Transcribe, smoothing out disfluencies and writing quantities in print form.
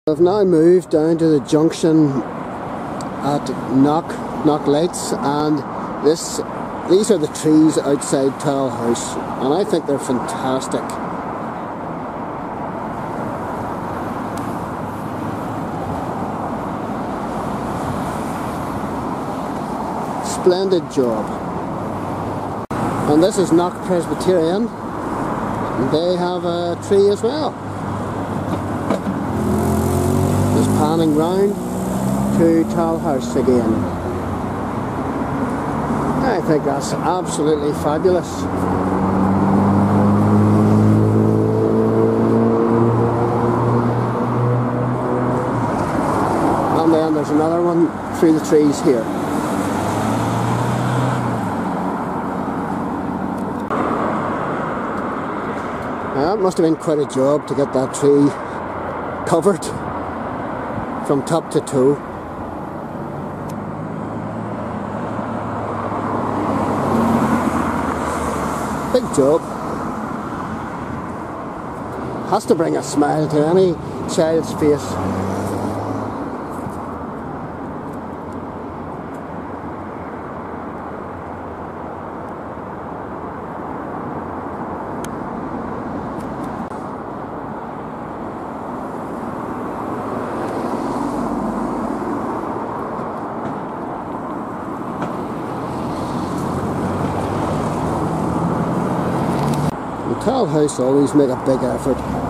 I've now moved down to the junction at Knock Lights, and these are the trees outside Towel House, and I think they're fantastic. Splendid job. And this is Knock Presbyterian, and they have a tree as well. Just panning round to Towel House again. I think that's absolutely fabulous. And then there's another one through the trees here. Now, that must have been quite a job to get that tree covered from top to toe. Big job. Has to bring a smile to any child's face. Towel House always make a big effort